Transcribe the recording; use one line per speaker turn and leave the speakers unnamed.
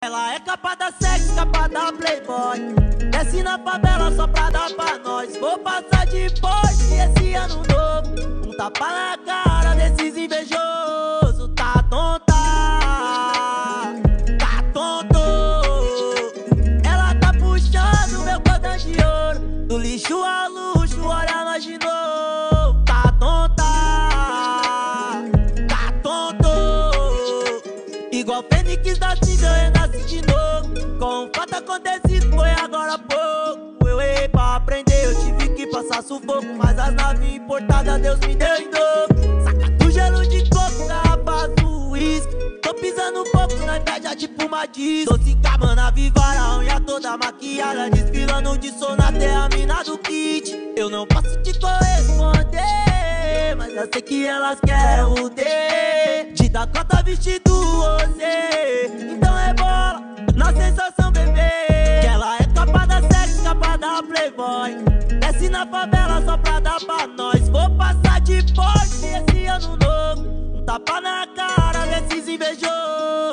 Ela é capa da sexy, capa da playboy. Desce na favela só pra dar pra nós. Vou passar de Porsche esse ano novo. Um tapa na cara desses invejosos. Tá tonta, tá tonto. Ela tá puxando meu cordão de ouro. Do lixo ao luxo, olha nós de novo. Tá tonta, tá tonto. Igual Fênix da cinza, eu renasci de novo. Com o fato acontecido foi agora há pouco. Eu errei pra aprender, eu tive que passar sufoco. Mas as naves importadas Deus me deu em dobro. Saca do gelo de coco, garrafa do uísque. Tô pisando pouco na inveja tipo uma disco. Tô se acabando a vivara, a unha toda maquiada. Desfilando de som até a mina do kit. Eu não posso te corresponder, mas eu sei que elas querem o D. De Dakota vestido você, então é bola na sensação, bebê. Que ela é capa da sexy, capa da playboy. Desce na favela só pra dar pra nós. Vou passar de Porsche esse ano novo. Um tapa na cara desses invejosos.